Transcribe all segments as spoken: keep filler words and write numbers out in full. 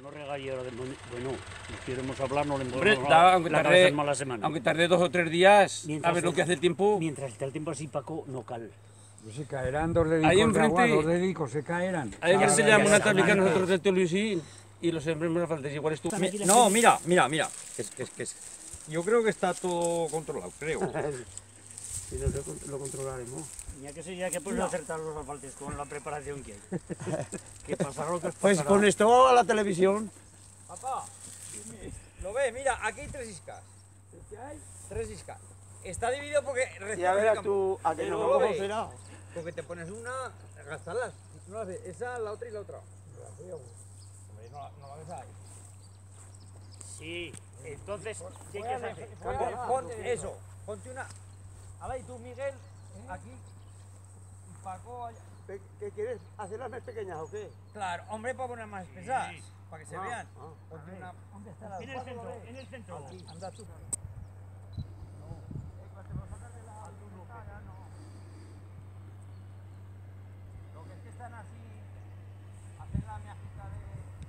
no regalle ahora de bueno, si queremos hablar, no le Hombre, podemos da, aunque, la tarde, mala semana. aunque tarde dos o tres días, Mientras a ver lo el- que hace el tiempo. Mientras está el tiempo así, Paco, no cal. Pues se caerán dos dedicos Ahí de enfrente- agua, dos dedicos se caerán. Ahí Ya, se ya, llama ya una está, táctica ya. nosotros del Teluisín y los sembremos a falta. Igual es tú. Aquí la No, gente- mira, mira, mira. Es, es, que es- yo creo que está todo controlado, creo. Sí, lo, lo controlaremos. Ya que sé, ya que puedes acertar los asfaltes con la preparación que hay. Que pasará lo que os Pues pasará. con esto a la televisión. Papá, lo ves, mira, aquí hay tres iscas. ¿Qué hay? Tres iscas. Está dividido porque Ya verás tú a que Pero no lo lo ves. será. Porque te pones una, gastarlas. No la ves, esa, la otra y la otra. No la veo. Hombre, no, la- no la ves ahí. Sí, entonces, ¿qué quieres hacer? Pon, pon eso, ponte una. Ahora y tú, Miguel, aquí. Y Paco allá. ¿Qué quieres? ¿Hacerlas más pequeñas o qué? Claro, hombre, para poner más pesadas. Sí. Para que se Ah, vean. ah. Ponte una. ¿Dónde está la En el centro, en el centro. Aquí, anda tú. Lo que es que están así, hacen la miajita de...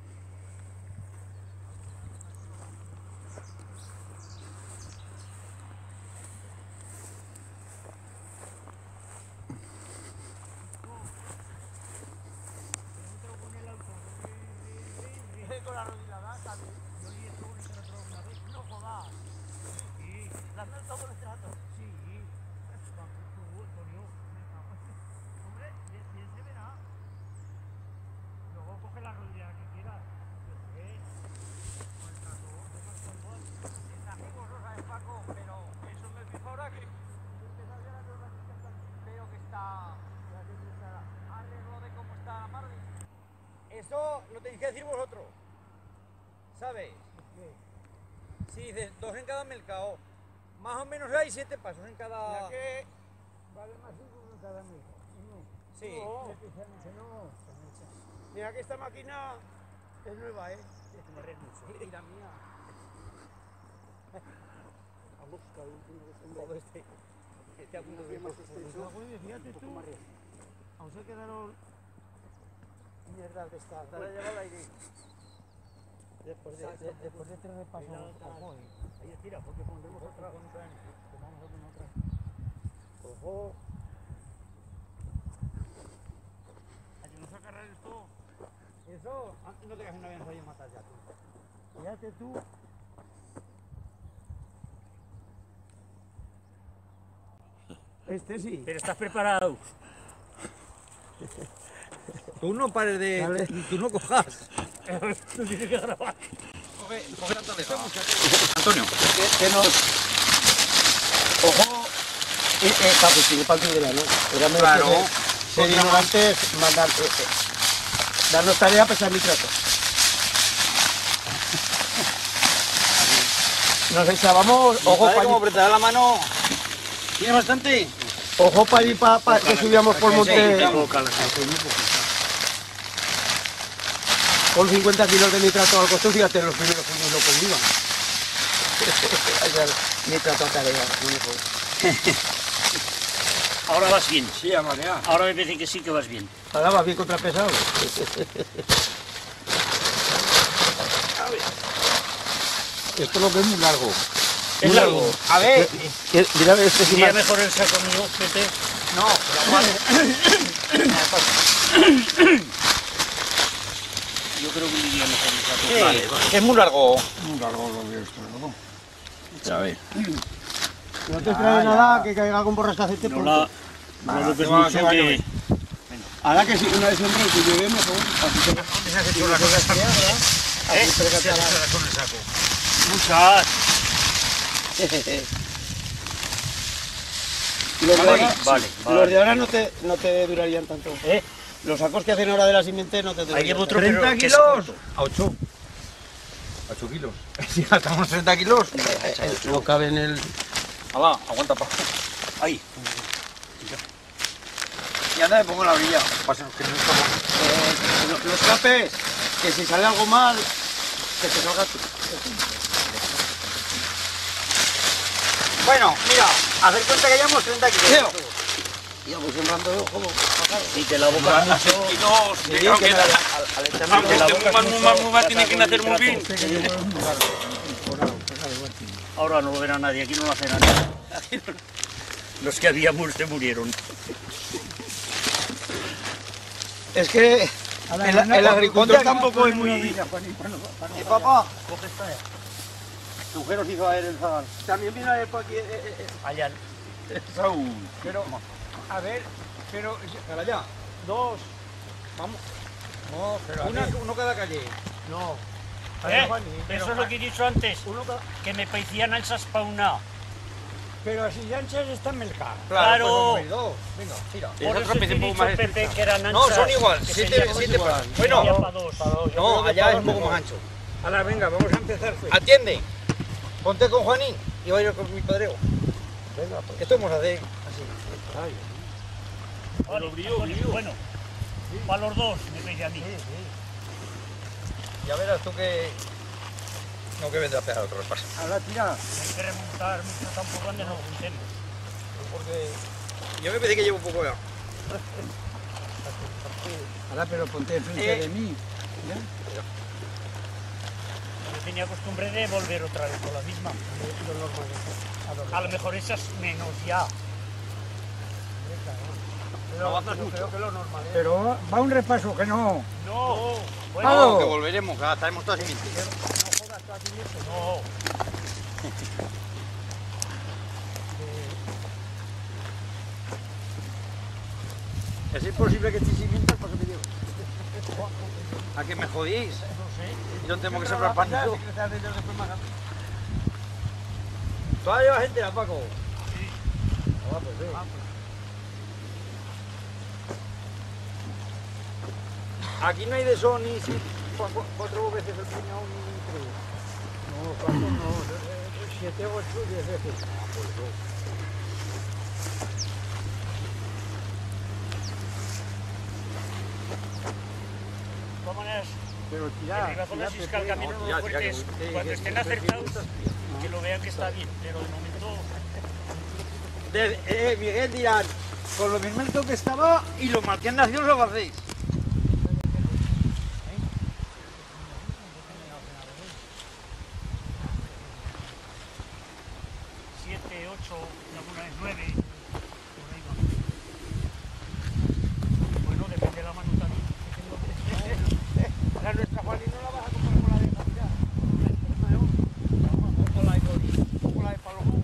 Con la rodilla dada, yo y esto un literato una vez, no jodas. Sí, las no todo el literato. Sí, Antonio, hombre, bien se verá. Luego coge la rodilla que quieras. Yo sé. Con el trato, toma el fútbol. Es amigos, no sabes, Paco, pero eso me fijo ahora que veo que está arreglo de cómo está la Mardi. Eso lo tenéis que decir vosotros. ¿Sabes? Si dices dos en cada mercado, más o menos hay siete pasos en cada. que vale más uno en cada mil. Sí. Mira que esta máquina es nueva, ¿eh? Y la mía. Vamos, cada uno Todo este. Este a punto de más extenso. Fíjate tú. Aún se quedaron Mierda de esta. Dale a llevar el aire. Después de, de- después de tres repasos. Ojo, eh. Ahí tira, porque pondremos otra. Tomamos alguna otra. Ojo. Ayúdanos a cargar esto. Eso, ah, no te caes una vez ahí a matar ya tú. Fíjate tú. Este sí. Pero estás preparado. Tú no pares de. Dale. Tú no cojas. Tú tienes que grabar. Coge, coge la tableta. Antonio. Que, que nos. Ojo. Eh, eh, papi, sigue para el de ¿no? Era mejor Claro. ser, ser ignorantes, mandar. Eh, eh, darnos tarea a pesar mi trato. Nos echábamos. Ojo para Como apretar la mano. ¿Tiene bastante? Ojo para ir para pa, que subíamos por monte. Con cincuenta kilos de nitrato al costo, fíjate los primeros años lo convivan. Nitrato a tarea, muy mejor. Ahora vas bien. Sí, a marear. Ahora me parece que sí que vas bien. Ahora vas bien contrapesado. Esto lo que es muy largo. Es Muy largo. A ver. Eh, Mira, este sí Iría más. mejor el saco mío, Pepe. No, pero vale. Yo creo que iría mejor el saco. Sí, Vale, vale. es muy largo. Muy largo lo veo esto, ¿no? Ya ves. No te trae nada que caiga con borrascacete. No la... No lo ves que va, mucho que va, que... Ahora que si una vez hombre que lleve mejor. Así que ¿Dónde se has hecho las cosas con el saco? ¿Eh? ¿Se has hecho las cosas con el saco? Muchas. los de Vale, ahora, vale, los vale. de ahora no te, no te durarían tanto. ¿Eh? Los sacos que hacen ahora de la simiente no te Ahí durarían. llevo otro, ¿treinta pero que es kilos? corto. A ocho. A ocho kilos. Si gastamos treinta kilos. No cabe en el. Hala, aguanta pa. Ahí. Y anda, me pongo en la orilla. Pasa que no estamos. Eh, los, los capes, que si sale algo mal, que te salga tú. Bueno, mira, hacer cuenta que llevamos treinta kilos. Y vamos sembrando, como. Si te la boca mucho... Y no, Sí, aunque, que al, al echarle aunque la esté boca muy mal, muy mal, muy mal, ya tiene está que con nacer muy bien. Ahora no lo verá nadie, aquí no lo hace nadie. Los que habíamos se murieron. Es que el, el agricultor tampoco es muy... ¿Y papá? Coge esta, eh. ¿Qué agujeros hizo a él el zagal? También viene a ver por aquí. eh, eh, eh, Allá. Saúl. Pero, a ver, pero. Para allá. Dos. Vamos. No, pero. a Una, ver, uno cada calle. No. ¿Eh? Juaní, pero- Eso es lo que he dicho antes. Uno cada- Que me parecían anchas para una. Pero si ya anchas están mercadas. Claro. Pues vamos a ir dos. Venga, tira. Y Por esa eso otra te he vez un poco dicho, más Pepe, que eran anchas. No, son igual. que Siete, serían siete igual. para. Bueno, Sería para dos. no, allá es un poco más ancho. Ahora, venga, vamos a empezar. Pues. Atiende. Ponte con Juanín y voy a ir con mi padreo. Venga, pues. Que esto vamos a hacer así. Ay, Vale, bueno, para los dos, me veis a mí. Ya verás tú que... No que vendrá a pegar otro repaso. ahora tira. Hay que remontar mucho tampoco donde no juntemos. Porque yo me parece que llevo un poco ya. Ahora, pero ponte enfrente Eh. de mí. ¿ya? Yo tenía costumbre de volver otra vez con la misma. A lo mejor esas menos ya. Pero, pero creo que lo normal es. Pero va un repaso que no. No, Claro. bueno, que volveremos, que estaremos todas siguientes. no. Es imposible que estéis siguientes para que me digo. ¿A que me jodís? Y no tengo que sembrar pan. Todavía lleva gente, ¿a Paco? Ah, pues sí. Aquí no hay de eso ni si cu- cuatro veces el puñado ni tres. No, cuatro no. Siete, ocho, diez veces. De todas maneras, Pero que tira. arriba con la tira, sisca el Pepe. camino no, no ya, fuertes, ya, que- cuando que- estén que- acertados, que lo vean que está bien, pero de momento... De, eh, Miguel dirán, con lo mismo que estaba y lo mal que han nacido lo hacéis. siete, ocho, alguna vez nueve, por ahí va. Bueno, depende de la mano también. La nuestra Juaní no la vas a comprar con la de Navidad. Con la de Cori, con la de Palomo.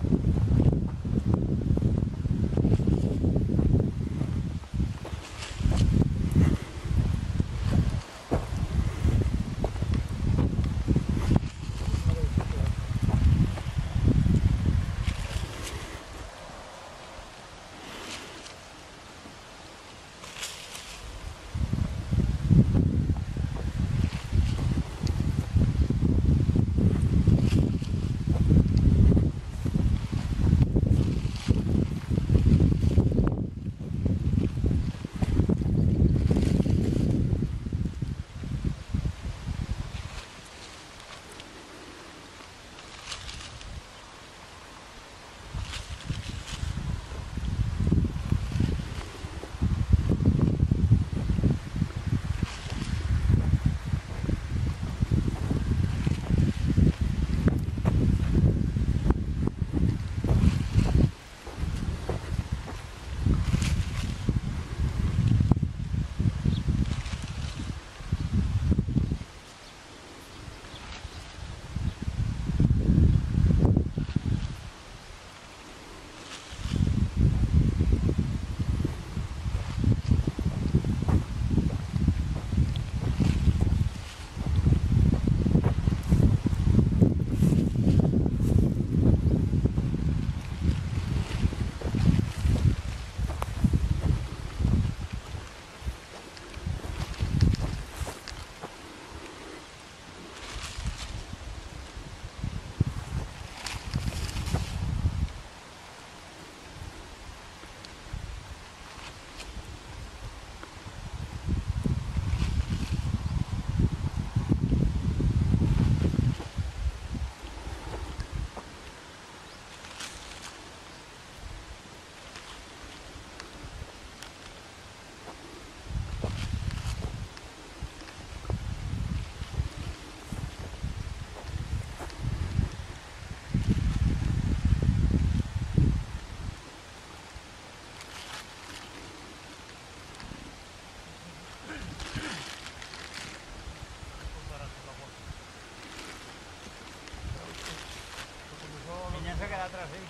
se queda atrás, ¿sí?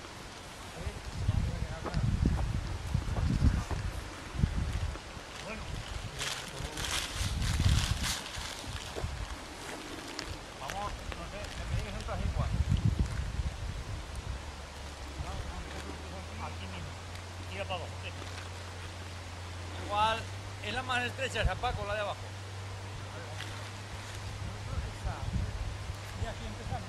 Bueno. Vamos, no sé, me digas en todas igual. Aquí mismo. Tira para abajo. Sí. Igual es la más estrecha, esa Paco, la de abajo. Y aquí empezamos.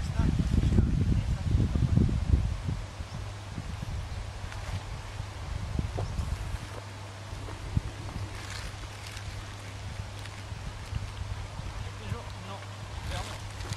Eso no, veamos.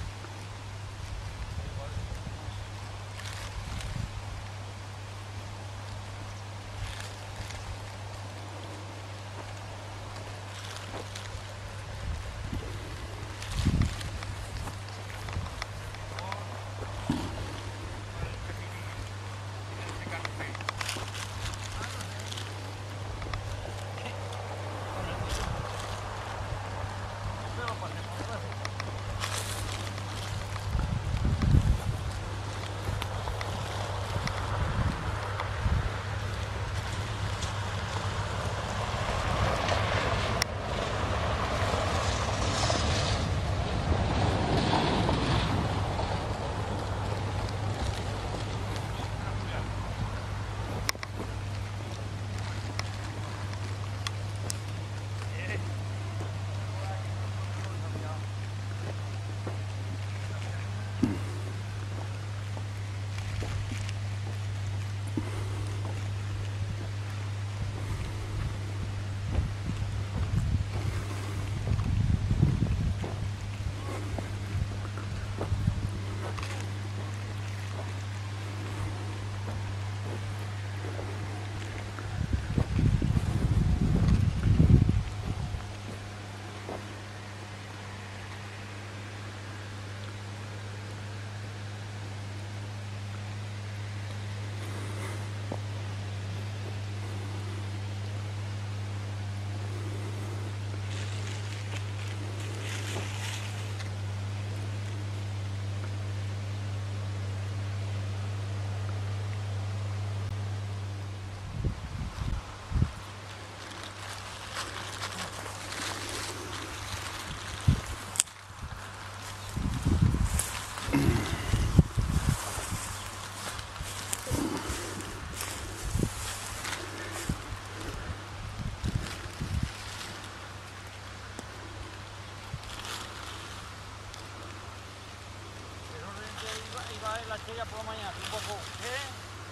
La estrella por la mañana, un poco. ¿Qué?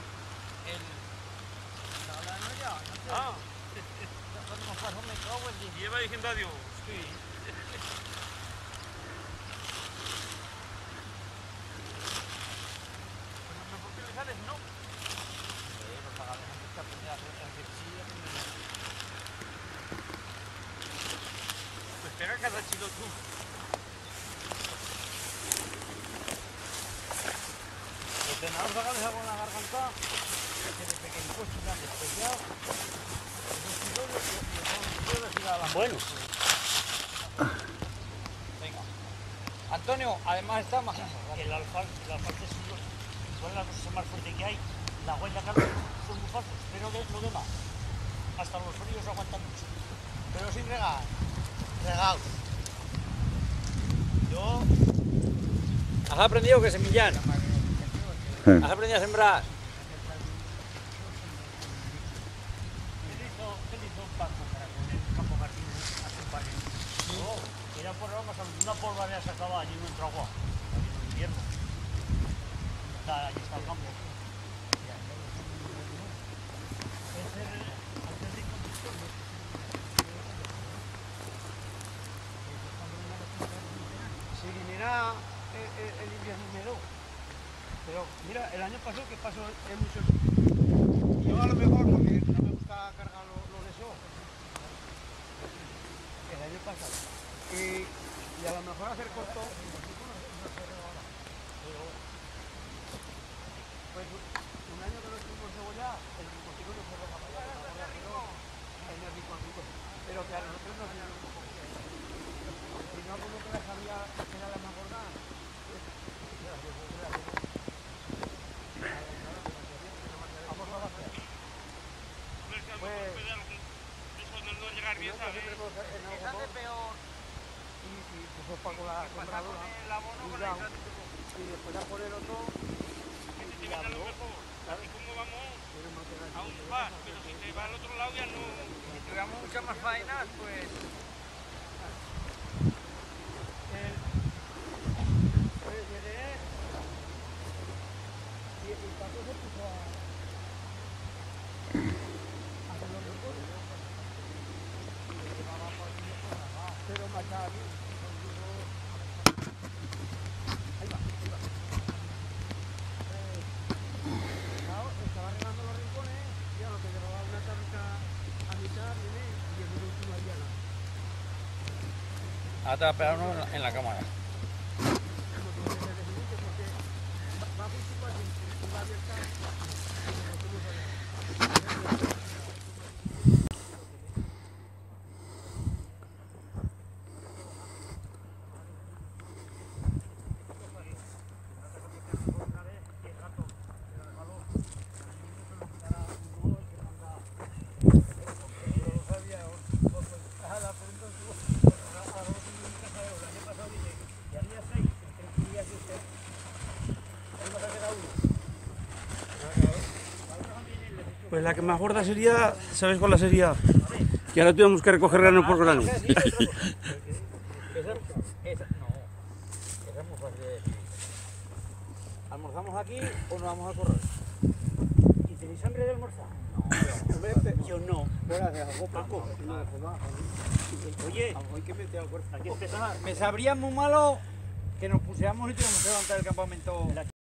El. ¿La la no ya? No sé. Ah, Nos pasó, me cago en diez. lleva diciendo adiós. Sí. ¿Pero por qué le sales? No. Eh, los pagados antes que aprender a hacer ejercicio. Pues pega cada chilo tú. Los tenados pagados hago en la garganta, que de pequeñitos se han despellado. Bueno. Venga. Antonio, además está más. El alfalfa, el alfalfa es uno- son las cosas más fuertes que hay. La huella carne son muy fáciles, pero lo, lo demás, hasta los fríos aguantan mucho. Pero sin regar. Regados. Yo. ¿Has aprendido que semillar? ¿Has aprendido a sembrar? Él hizo, él hizo un pacto para poner el campo jardín a su pared. No, era por vamos a una polvareda se acaba allí no entra agua. Allí en invierno. Está, allí está el campo. Ese es el rico de historia. Se eliminará el, el, el invierno húmedo. Pero mira, el año pasado que pasó en muchos. Yo a lo mejor, porque no me gusta cargar lo, lo de eso. El año pasado. Y, y a lo mejor hacer corto. Pero, pues un año que no estuvimos cebolla, el ricotico no fue roja para allá, en el ricotico. Pero que a nosotros nos dio un poco. Si no, como que la sabía que era la más gorda. para con la sembradora. El abono Y con ya, el y después a por el otro, te va a dar lo mejor. Así como vamos a un par, pero si te va al otro lado ya no. Si tuviéramos muchas más faenas, pues... pues llegué, y el Paco se puso a... a hacer los recortes. Pero machado, claro, estaba arreglando los rincones y a lo que llevaba una tarta a mitad, viene y el último allá. Ahora te vas a pegar uno en la, en la cámara. Como tú tienes que decidirte porque va- va a principal y va abierta. como tú no sabes. Pues la que más gorda sería, ¿sabes cuál la sería? Que ahora tuviéramos que recoger grano por grano. Esa, esa, no, esa es muy fácil de decir. ¿Almorzamos aquí o nos vamos a correr? ¿Y tenéis hambre de almorzar? Yo no. Fuera de algo poco. Oye, Hay que meter algo. hay que empezar. Me sabría muy malo que nos pusiéramos y tuviéramos que levantar el campamento.